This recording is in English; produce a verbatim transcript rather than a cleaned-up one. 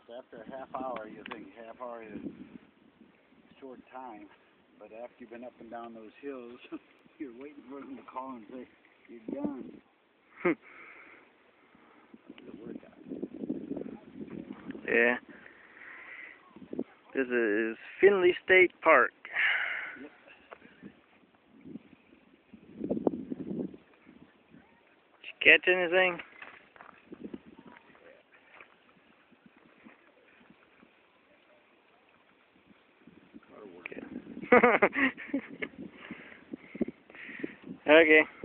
After a half hour, you think half hour is a short time, but after you've been up and down those hills, you're waiting for them to call and say, you're done. That's a workout. Yeah. This is Findley State Park. Yep. Did you catch anything? Okay.